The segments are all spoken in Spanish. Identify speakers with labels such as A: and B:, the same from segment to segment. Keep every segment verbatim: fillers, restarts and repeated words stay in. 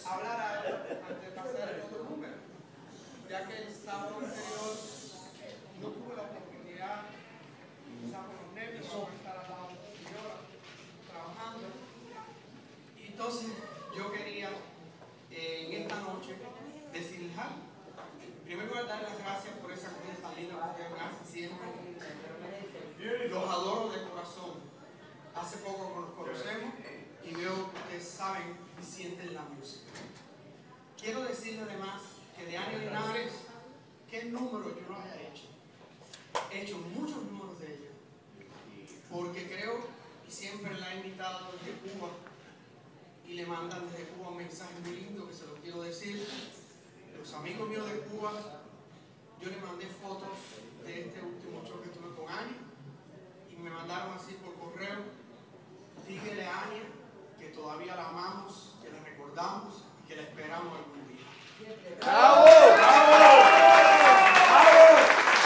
A: hablar antes de pasar el otro número, ya que el sábado anterior no tuve la oportunidad, quizás por los nervios, por estar al lado de la señora trabajando. Y entonces yo quería eh, en esta noche decirles algo. Primero voy a dar las gracias por esa comida tan linda que ustedes me hacen siempre. Los adoro de corazón. Hace poco que nos conocemos y veo que ustedes saben y sienten la música. Quiero decirles además que de Ania Linares, ¿qué número yo no haya hecho? He hecho muchos números de ella. Porque creo, y siempre la he invitado desde Cuba, y le mandan desde Cuba un mensaje muy lindo que se lo quiero decir. Los amigos míos de Cuba, yo les mandé fotos de este último show que tuve con Ania y me mandaron así por correo: dígale a Ania que todavía la amamos, que la recordamos y que la esperamos algún día.
B: ¡Bravo! ¡Bravo! ¡Bravo!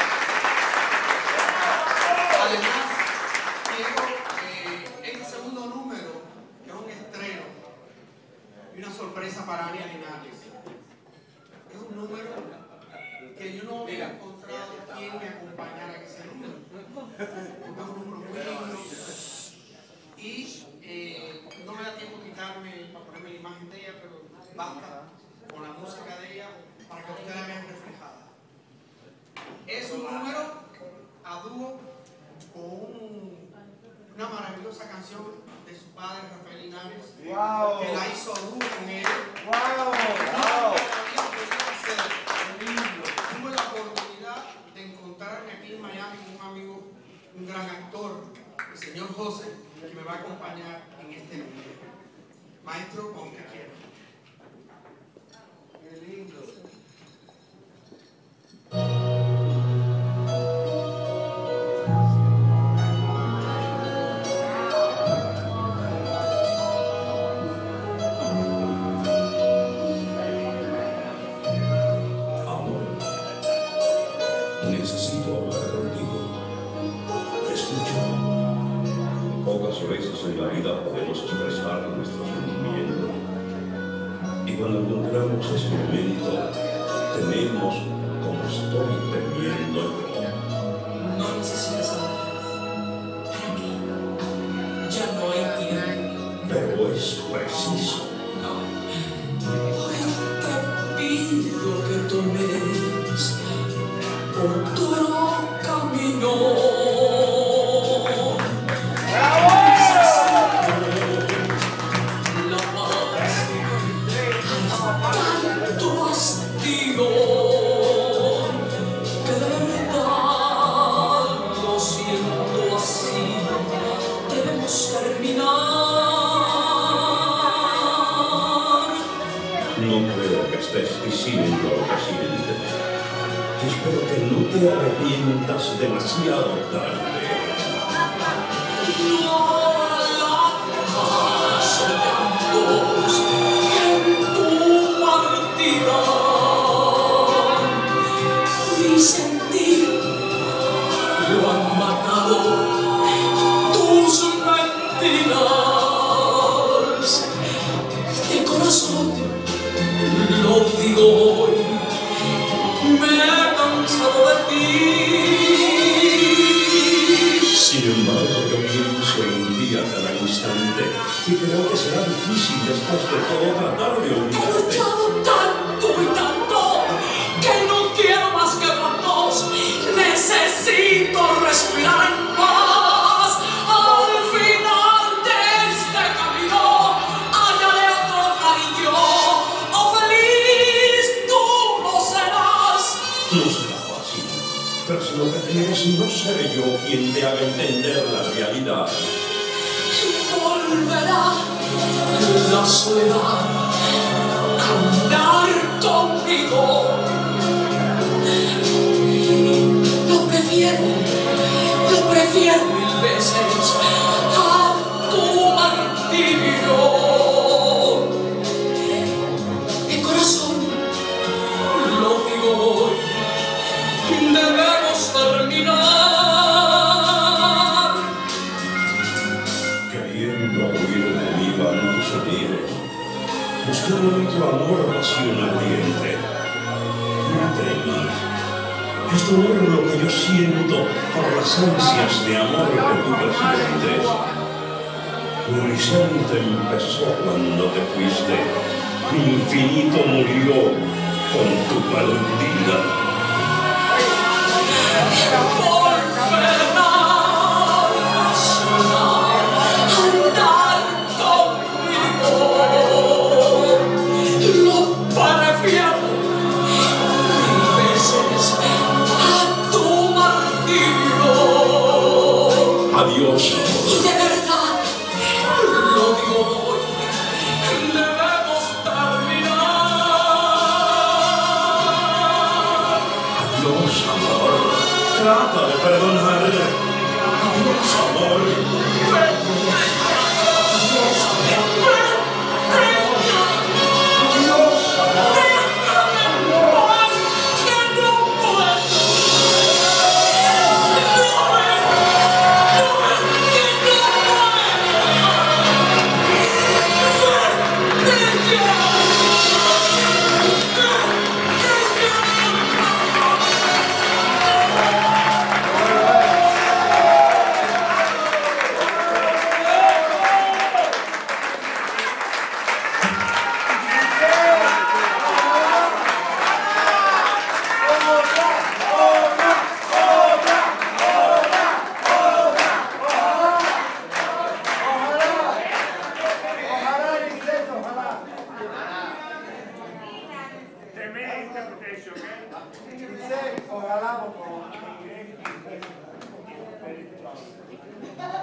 A: Además, quiero eh, este segundo número, que es un estreno y una sorpresa para Ania Linares. Es un número que yo no había encontrado quien me acompañara en ese número. Es un número muy lindo. Y eh, no me da tiempo quitarme para ponerme la imagen de ella, pero basta con la música de ella para que ustedes la vean reflejada. Es un número a dúo con un, una maravillosa canción de su padre, Rafael Linares,
B: wow.
A: que la hizo a dúo con él.
B: ¡Wow! ¡Wow!
A: Tuve la oportunidad de encontrarme aquí en Miami con un amigo, un gran actor, el señor José, que me va a acompañar en este video. Maestro, con que quiera.
B: ¡Qué lindo!
C: Necesito hablar contigo. Escucha. Pocas veces en la vida podemos expresar nuestro sentimiento. Y cuando encontramos ese momento, tenemos como estoy temiendo yo.
D: No necesitas hablar. ¿Para qué? Ya no hay tiempo.
C: Pero es preciso.
D: No. Hoy te pido que tomes otro camino.
C: Diciendo lo que sientes. Espero que no te arrepientas demasiado tarde.
D: No la paz de ambos en tu partida. Mi sentir lo han matado tus mentiras. De corazón lo digo hoy, me he cansado de ti.
C: Sin embargo, yo pienso en ti a cada instante y creo que será difícil después de todo tratar de
D: He
C: olvidarte.
D: luchado tanto y tanto que no quiero más que vernos. Necesito respirar en paz. Al final de este camino hallaré otro cariño. Oh, feliz tú no serás.
C: No será fácil, pero si lo prefieres, no seré yo quien te haga entender la realidad.
D: Volverá la soledad a andar conmigo. Lo prefiero, lo prefiero mil veces a tu martirio. De corazón lo digo hoy, debemos terminar.
C: Queriendo huir de mí van tus amigos, buscando tu amor, pasión ardiente. No temas. Esto no es lo que yo siento por las ansias de amor que tú presientes. Tu horizonte empezó cuando te fuiste. Mi infinito murió con tu partida. Adiós, amor.
D: Y de verdad, lo digo hoy, debemos terminar.
C: Adiós, amor. Trata de perdonar. Adiós, amor.
B: Ojalá, por favor.